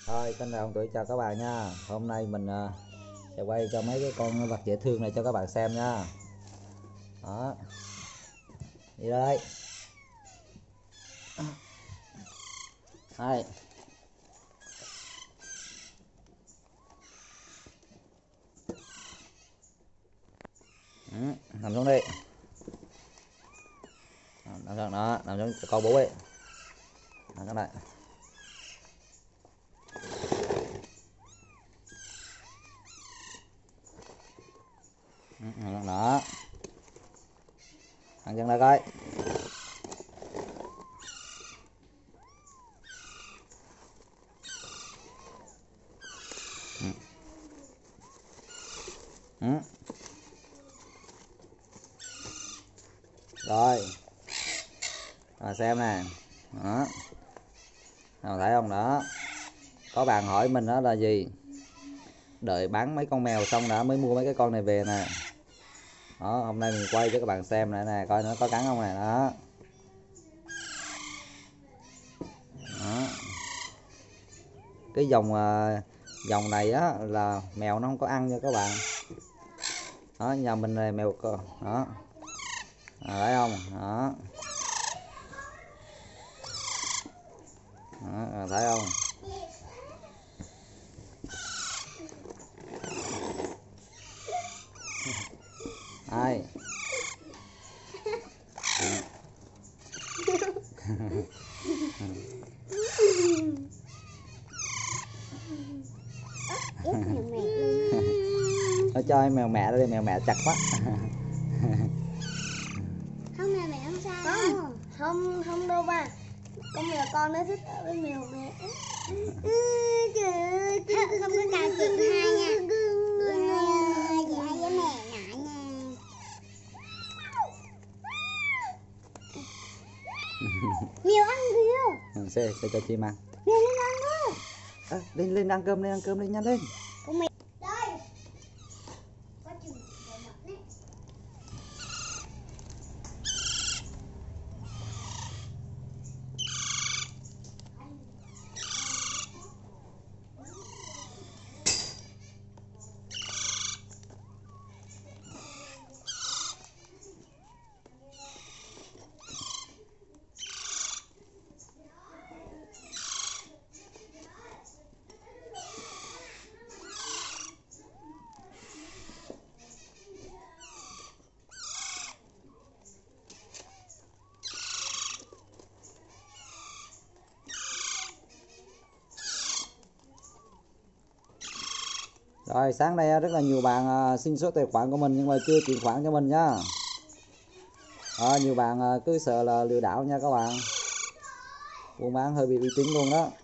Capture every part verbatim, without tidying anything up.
Rồi, kênh Đào Hồng Tuổi chào các bạn nha. Hôm nay mình uh, sẽ quay cho mấy cái con vật dễ thương này cho các bạn xem nha. Đó. Đi đây. Đây. Ừ, nằm xuống đi. Nằm xuống đó, nằm xuống con bú đi. Đó, các bạn. Ừ, nằm xuống đó. Ăn chân ra coi. Ừ. Ừ. Rồi. À, xem nè. Đó. Nào thấy không đó. Có bạn hỏi mình đó là gì? Đợi bán mấy con mèo xong đã mới mua mấy cái con này về nè. Đó, hôm nay mình quay cho các bạn xem này nè, coi nó có cắn không nè. Đó. Đó. Cái dòng dòng này á là mèo nó không có ăn nha các bạn. Đó, nhà mình này mèo đó. À, thấy không? Đó. Đó, thấy không? Ai? Nó cho mèo mẹ đây, mèo mẹ chặt quá. Không, mèo mẹ không sao. Không, không, không đâu ba. Con mèo con nó thích ở với mèo mẹ. Trời ơi, không có cào chị hai nha. Chị hai với mẹ nãy nha. Mèo ăn kìa. Ừ, sẽ, sẽ cho chim ăn. Mèo lên ăn đó. À, lên lên ăn cơm, lên ăn cơm, lên nhanh lên. Con mèo. Đây. Có chừng đấy. Rồi, sáng nay rất là nhiều bạn xin số tài khoản của mình nhưng mà chưa chuyển khoản cho mình nhá. À, nhiều bạn cứ sợ là lừa đảo nha các bạn. Buôn bán hơi bị uy tín luôn đó.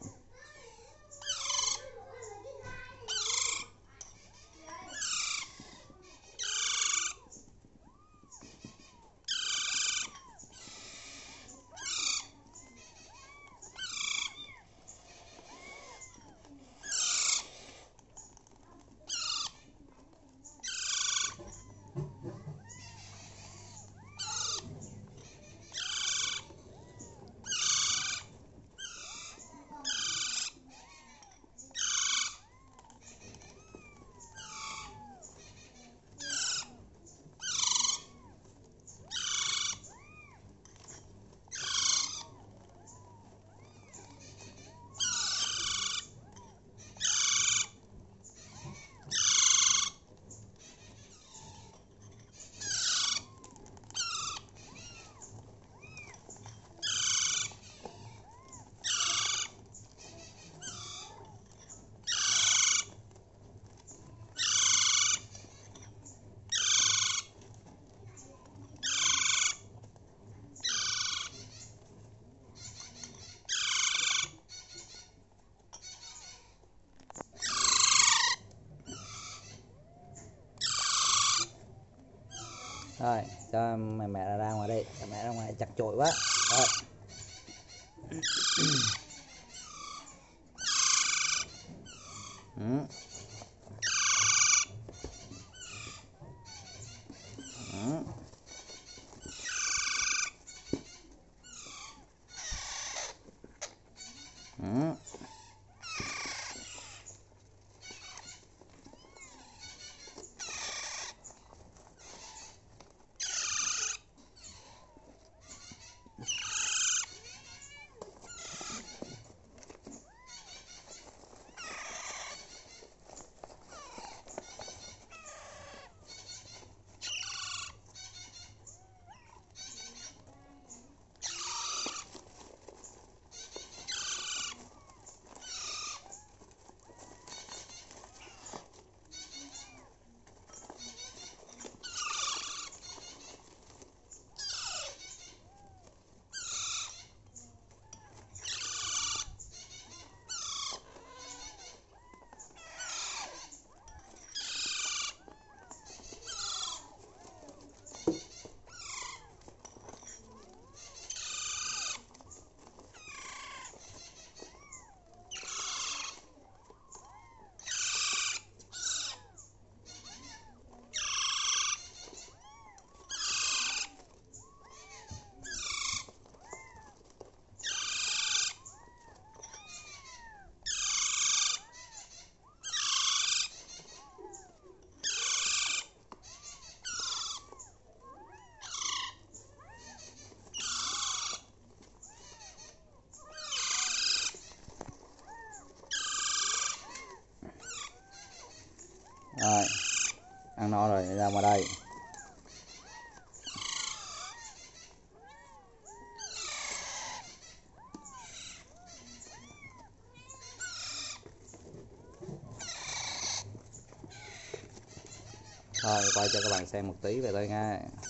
Rồi, cho mẹ mẹ ra ngoài đây, mẹ ra ngoài chặt chội quá. Rồi. Ừ. Ừ. Ừ. Rồi, ăn no rồi ra ngoài đây. Rồi quay cho các bạn xem một tí về đây nha.